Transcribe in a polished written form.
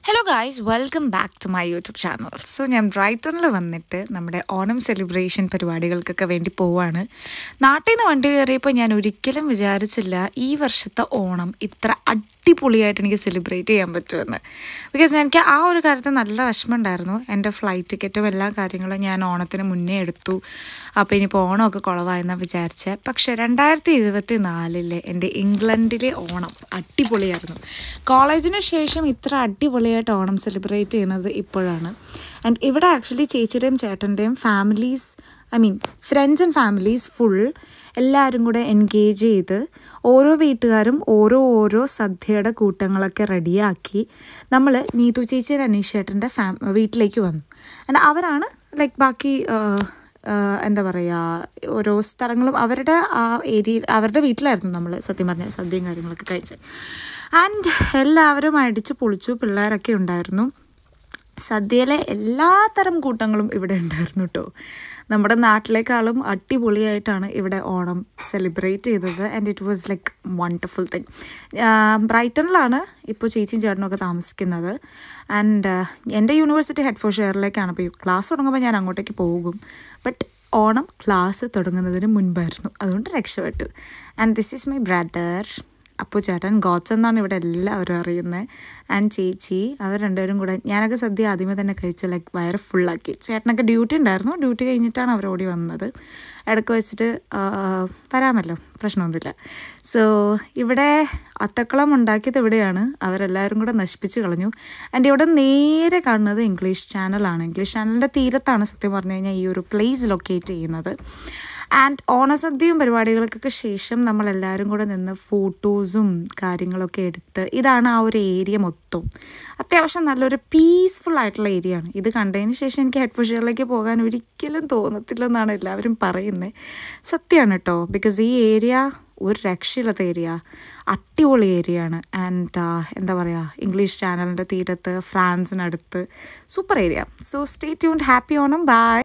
Hello guys, welcome back to my YouTube channel. So ഞാൻ ബ്രൈറ്റണിൽ വന്നിട്ട് നമ്മുടെ ഓണം സെലിബ്രേഷൻ പരിപാടികൾക്കൊക്കെ വേണ്ടി പോവാണ്. നാട്ടിൽ നിന്ന് വണ്ടി കയറിയപ്പോൾ ഞാൻ ഒരിക്കലും വിചാരിച്ചില്ല ഈ വർഷത്തെ ഓണം ഇത്ര അടിപൊളിയായിട്ട് എനിക്ക് സെലിബ്രേറ്റ് ചെയ്യാൻ പറ്റുമെന്ന്. ബിക്കോസ് എനിക്ക് ആ ഒരു കാര്യത്തിൽ നല്ല വിഷമമുണ്ടായിരുന്നു. എൻ്റെ ഫ്ലൈറ്റ് ടിക്കറ്റും എല്ലാ കാര്യങ്ങളും ഞാൻ ഓണത്തിന് മുന്നേ എടുത്തു. അപ്പോൾ ഇനിയിപ്പോൾ ഓണമൊക്കെ കുളവായെന്നാണ് വിചാരിച്ചത്. പക്ഷേ 2024 എൻ്റെ ഇംഗ്ലണ്ടിലെ ഓണം അടിപൊളിയായിരുന്നു. കോളേജിന് ശേഷം ഇത്ര അടിപൊളിയായിട്ട് ഓണം സെലിബ്രേറ്റ് ചെയ്യുന്നത് ഇപ്പോഴാണ്. ആൻഡ് ഇവിടെ ആക്ച്വലി ചേച്ചിയുടെയും ചേട്ടൻ്റെയും families friends and families full എല്ലാവരും കൂടെ എൻഗേജ് ചെയ്ത് ഓരോ വീട്ടുകാരും ഓരോ സദ്യയുടെ കൂട്ടങ്ങളൊക്കെ റെഡിയാക്കി നമ്മൾ നീതു ചേച്ചി അനീഷേട്ടൻ്റെ വീട്ടിലേക്ക് വന്നു. ആൻഡ് അവരാണ് ലൈക്ക് ബാക്കി എന്താ പറയുക ഓരോ സ്ഥലങ്ങളും അവരുടെ ആ ഏരിയയിൽ അവരുടെ വീട്ടിലായിരുന്നു നമ്മൾ സത്യം പറഞ്ഞ സദ്യയും കാര്യങ്ങളൊക്കെ കഴിച്ചത്. ആൻഡ് എല്ലാവരും അടിച്ച് പൊളിച്ചു. പിള്ളേരൊക്കെ ഉണ്ടായിരുന്നു. സദ്യയിലെ എല്ലാത്തരം കൂട്ടങ്ങളും ഇവിടെ ഉണ്ടായിരുന്നു കേട്ടോ. നമ്മുടെ നാട്ടിലേക്കാളും അടിപൊളിയായിട്ടാണ് ഇവിടെ ഓണം സെലിബ്രേറ്റ് ചെയ്തത്. And it was like wonderful thing. ബ്രൈറ്റണിലാണ് ഇപ്പോൾ ചേച്ചിയും ചേട്ടനൊക്കെ താമസിക്കുന്നത്. ആൻഡ് എൻ്റെ യൂണിവേഴ്സിറ്റി ഹെഡ്ഫോർഷെയറിലേക്കാണ്. അപ്പോൾ ക്ലാസ് തുടങ്ങുമ്പോൾ ഞാൻ അങ്ങോട്ടേക്ക് പോകും. ബട്ട് ഓണം ക്ലാസ് തുടങ്ങുന്നതിന് മുൻപായിരുന്നു, അതുകൊണ്ട് രക്ഷപ്പെട്ടു. And this is my brother അപ്പോൾ ചേട്ടൻ ഗോഡ്സ് എന്നാണ് ഇവിടെ എല്ലാവരും അറിയുന്നത്. ആൻഡ് ചേച്ചി അവർ രണ്ടുപേരും കൂടെ ഞാനൊക്കെ സദ്യ ആദ്യമേ തന്നെ കഴിച്ച് ലൈക്ക് വയറ് ഫുള്ളാക്കി. ചേട്ടനൊക്കെ ഡ്യൂട്ടി ഉണ്ടായിരുന്നു. ഡ്യൂട്ടി കഴിഞ്ഞിട്ടാണ് അവർ ഓടി വന്നത്. ഇടയ്ക്ക് വെച്ചിട്ട് വരാമല്ലോ, പ്രശ്നമൊന്നുമില്ല. സോ ഇവിടെ അത്തക്കളം ഉണ്ടാക്കിയത് ഇവിടെയാണ്. അവരെല്ലാവരും കൂടെ നശിപ്പിച്ച് കളഞ്ഞു. ആൻഡ് ഇവിടെ നേരെ കാണുന്നത് ഇംഗ്ലീഷ് ചാനലാണ്. ഇംഗ്ലീഷ് ചാനലിൻ്റെ തീരത്താണ് സത്യം പറഞ്ഞു കഴിഞ്ഞാൽ ഈ ഒരു പ്ലേസ് ലൊക്കേറ്റ് ചെയ്യുന്നത്. ആൻഡ് ഓണസദ്യയും പരിപാടികൾക്കൊക്കെ ശേഷം നമ്മളെല്ലാവരും കൂടെ നിന്ന് ഫോട്ടോസും കാര്യങ്ങളൊക്കെ എടുത്ത് ഇതാണ് ആ ഒരു ഏരിയ മൊത്തം. അത്യാവശ്യം നല്ലൊരു പീസ്ഫുൾ ആയിട്ടുള്ള ഏരിയ ആണ്. ഇത് കണ്ടതിന് ശേഷം എനിക്ക് ഹെഡ്ഫോർഷെയറിലേക്ക് പോകാൻ ഒരിക്കലും തോന്നത്തില്ലെന്നാണ് എല്ലാവരും പറയുന്നത്. സത്യമാണ് കേട്ടോ. ബിക്കോസ് ഈ ഏരിയ ഒരു രക്ഷയില്ലാത്ത ഏരിയ, അടിപൊളി ഏരിയ ആണ്. ആൻഡ് എന്താ പറയുക ഇംഗ്ലീഷ് ചാനലിൻ്റെ തീരത്ത് ഫ്രാൻസിനടുത്ത് super area. So stay tuned. Happy Onam. By.